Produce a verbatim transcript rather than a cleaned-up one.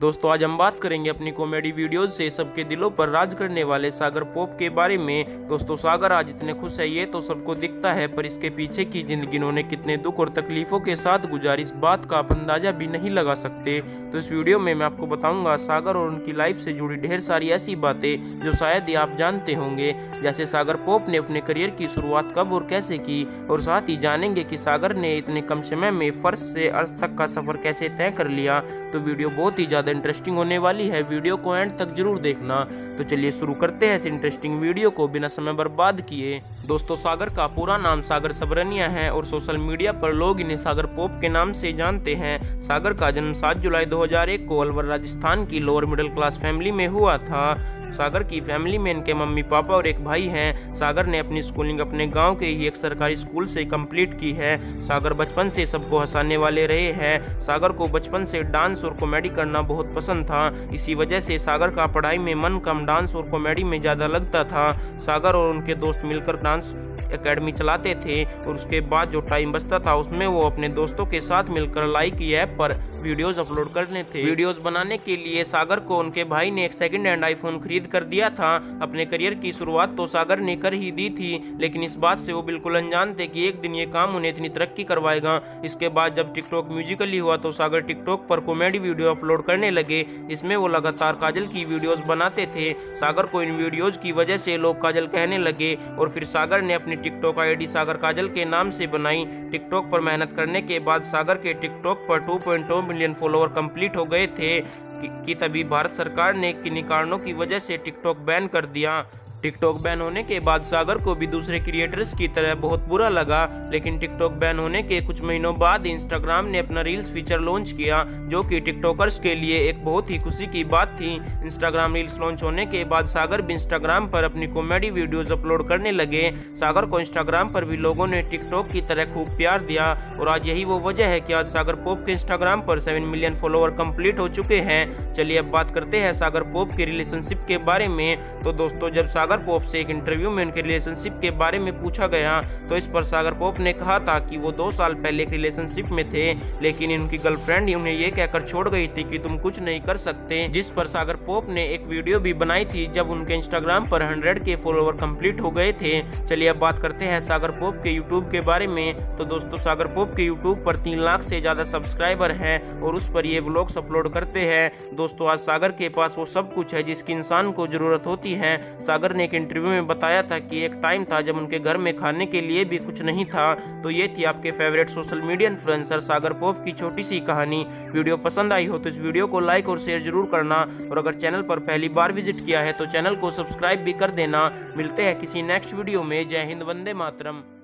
दोस्तों आज हम बात करेंगे अपनी कॉमेडी वीडियोज से सबके दिलों पर राज करने वाले सागर पोप के बारे में। दोस्तों सागर आज इतने खुश है ये तो सबको दिखता है, पर इसके पीछे की जिंदगी इन्होंने कितने दुख और तकलीफों के साथ गुजारी, इस बात का आप अंदाजा भी नहीं लगा सकते। तो इस वीडियो में मैं आपको बताऊंगा सागर और उनकी लाइफ से जुड़ी ढेर सारी ऐसी बातें जो शायद ही आप जानते होंगे, जैसे सागर पोप ने अपने करियर की शुरुआत कब और कैसे की, और साथ ही जानेंगे कि सागर ने इतने कम समय में फर्श से अर्थ तक का सफर कैसे तय कर लिया। तो वीडियो बहुत ही ज्यादा इंटरेस्टिंग होने वाली है, वीडियो को एंड तक जरूर देखना। तो चलिए शुरू करते हैं इस इंटरेस्टिंग वीडियो को बिना समय बर्बाद किए। दोस्तों सागर का पूरा नाम सागर सबरनिया है और सोशल मीडिया पर लोग इन्हें सागर पोप के नाम से जानते हैं। सागर का जन्म सात जुलाई दो हज़ार एक को अलवर राजस्थान की लोअर मिडिल क्लास फैमिली में हुआ था। सागर की फैमिली में इनके मम्मी पापा और एक भाई हैं। सागर ने अपनी स्कूलिंग अपने गांव के ही एक सरकारी स्कूल से कंप्लीट की है। सागर बचपन से सबको हंसाने वाले रहे हैं। सागर को बचपन से डांस और कॉमेडी करना बहुत पसंद था, इसी वजह से सागर का पढ़ाई में मन कम डांस और कॉमेडी में ज़्यादा लगता था। सागर और उनके दोस्त मिलकर डांस एकेडमी चलाते थे और उसके बाद जो टाइम बचता था उसमें वो अपने दोस्तों के साथ मिलकर लाइक ऐप पर वीडियोस अपलोड करने थे। वीडियोस बनाने के लिए सागर को उनके भाई ने एक सेकंड हैंड आईफोन खरीद कर दिया था। अपने करियर की शुरुआत तो सागर ने कर ही दी थी, लेकिन इस बात से वो बिल्कुल अनजान थे कि एक दिन ये काम उन्हें इतनी तरक्की करवाएगा। इसके बाद जब टिकटॉक म्यूजिकली हुआ तो सागर टिकटॉक पर कॉमेडी वीडियो अपलोड करने लगे, जिसमें वो लगातार काजल की वीडियोस बनाते थे। सागर को इन वीडियोज की वजह से लोग काजल कहने लगे और फिर सागर ने अपनी टिकटॉक आईडी सागर काजल के नाम से बनाई। टिकटॉक पर मेहनत करने के बाद सागर के टिकटॉक पर two point two million follower complete हो गए थे कि, कि तभी भारत सरकार ने किन्हीं कारणों की वजह से टिकटॉक बैन कर दिया। टिकटॉक बैन होने के बाद सागर को भी दूसरे क्रिएटर्स की तरह बहुत बुरा लगा, लेकिन टिकटॉक बैन होने के कुछ महीनों बाद इंस्टाग्राम ने अपना रील्स फीचर लॉन्च किया, जो कि टिकटॉकर्स के लिए एक बहुत ही खुशी की बात थी। इंस्टाग्राम रील्स लॉन्च होने के बाद सागर भी इंस्टाग्राम पर अपनी कॉमेडी वीडियोस अपलोड करने लगे। सागर को इंस्टाग्राम पर भी लोगों ने टिकटॉक की तरह खूब प्यार दिया और आज यही वो वजह है कि आज सागर पोप के इंस्टाग्राम पर सेवन मिलियन फॉलोअर कंप्लीट हो चुके हैं। चलिए अब बात करते हैं सागर पोप के रिलेशनशिप के बारे में। तो दोस्तों जब सागर पोप से एक इंटरव्यू में उनके रिलेशनशिप के बारे में पूछा गया तो इस पर सागर पोप ने कहा था कि वो दो साल पहले एक रिलेशनशिप में थे, लेकिन उनकी गर्लफ्रेंड ही उन्हें ये कहकर छोड़ गई थी कि तुम कुछ नहीं कर सकते, जिस पर सागर पोप ने एक वीडियो भी बनाई थी जब उनके इंस्टाग्राम पर हंड्रेड के फॉलोअर कंप्लीट हो गए थे। चलिए अब बात करते हैं सागर पोप के यूट्यूब के बारे में। तो दोस्तों सागर पोप के यूट्यूब पर तीन लाख से ज्यादा सब्सक्राइबर हैं और उस पर ये व्लॉग्स अपलोड करते हैं। दोस्तों आज सागर के पास वो सब कुछ है जिसकी इंसान को जरूरत होती है। सागर ने एक इंटरव्यू में बताया था कि एक टाइम था जब उनके घर में खाने के लिए भी कुछ नहीं था। तो ये थी आपके favourite social media influencer Sagar Pop की छोटी सी कहानी। वीडियो पसंद आई हो तो इस वीडियो को लाइक और शेयर जरूर करना, और अगर चैनल पर पहली बार विजिट किया है तो चैनल को सब्सक्राइब भी कर देना। मिलते हैं किसी नेक्स्ट वीडियो में। जय हिंद, वंदे मातरम।